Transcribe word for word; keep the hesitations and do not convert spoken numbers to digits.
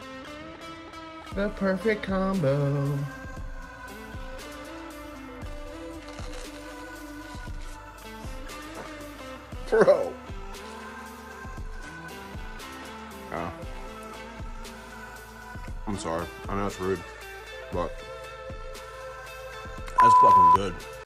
The perfect combo. Bro. Yeah. I'm sorry. I know it's rude, but that's fucking good.